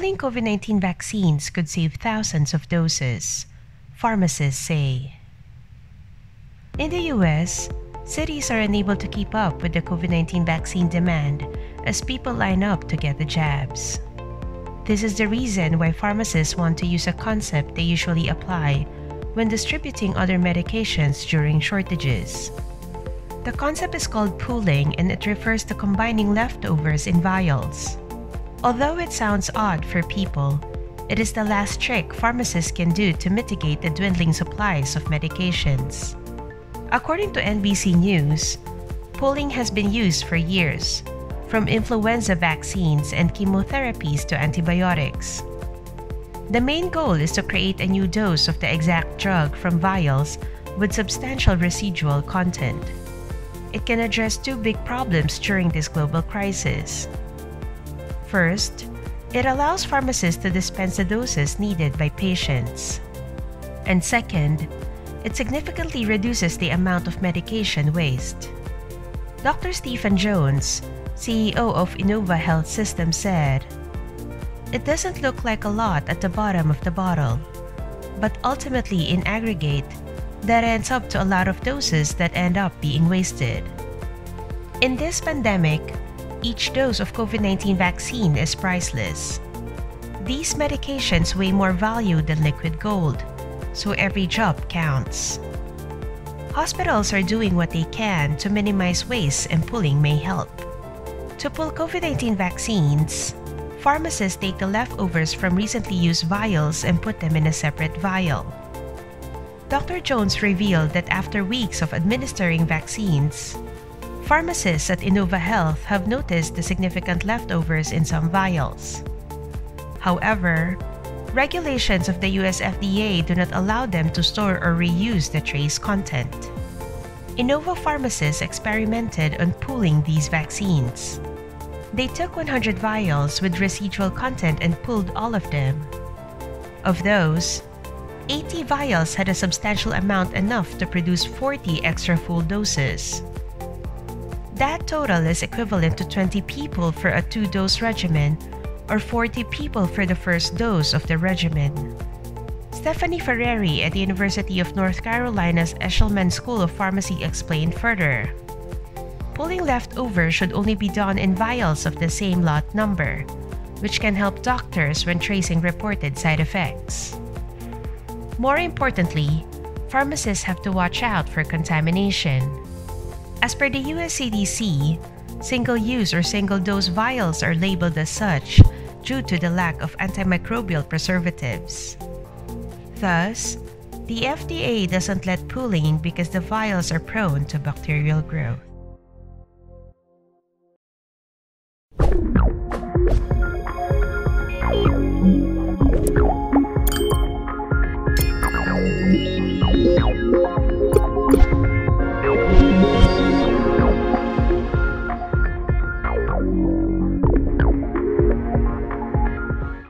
Pooling COVID-19 vaccines could save thousands of doses, pharmacists say. In the US, cities are unable to keep up with the COVID-19 vaccine demand as people line up to get the jabs. This is the reason why pharmacists want to use a concept they usually apply when distributing other medications during shortages. The concept is called pooling, and it refers to combining leftovers in vials. Although it sounds odd for people, it is the last trick pharmacists can do to mitigate the dwindling supplies of medications. According to NBC News, pooling has been used for years, from influenza vaccines and chemotherapies to antibiotics. The main goal is to create a new dose of the exact drug from vials with substantial residual content. It can address two big problems during this global crisis. First, it allows pharmacists to dispense the doses needed by patients. And second, it significantly reduces the amount of medication waste. Dr. Stephen Jones, CEO of Innova Health Systems, said, "It doesn't look like a lot at the bottom of the bottle, but ultimately in aggregate, that ends up to a lot of doses that end up being wasted." In this pandemic, each dose of COVID-19 vaccine is priceless. These medications weigh more value than liquid gold, so every drop counts. Hospitals are doing what they can to minimize waste, and pooling may help. To pool COVID-19 vaccines, pharmacists take the leftovers from recently used vials and put them in a separate vial. Dr. Jones revealed that after weeks of administering vaccines, pharmacists at Innova Health have noticed the significant leftovers in some vials. However, regulations of the US FDA do not allow them to store or reuse the trace content. Innova pharmacists experimented on pooling these vaccines. They took 100 vials with residual content and pooled all of them. Of those, 80 vials had a substantial amount enough to produce 40 extra full doses. That total is equivalent to 20 people for a 2-dose regimen or 40 people for the first dose of the regimen. Stephanie Ferreri at the University of North Carolina's Eshelman School of Pharmacy explained further, "Pooling leftovers should only be done in vials of the same lot number, which can help doctors when tracing reported side effects." More importantly, pharmacists have to watch out for contamination. As per the US CDC, single-use or single-dose vials are labeled as such due to the lack of antimicrobial preservatives. Thus, the FDA doesn't let pooling because the vials are prone to bacterial growth.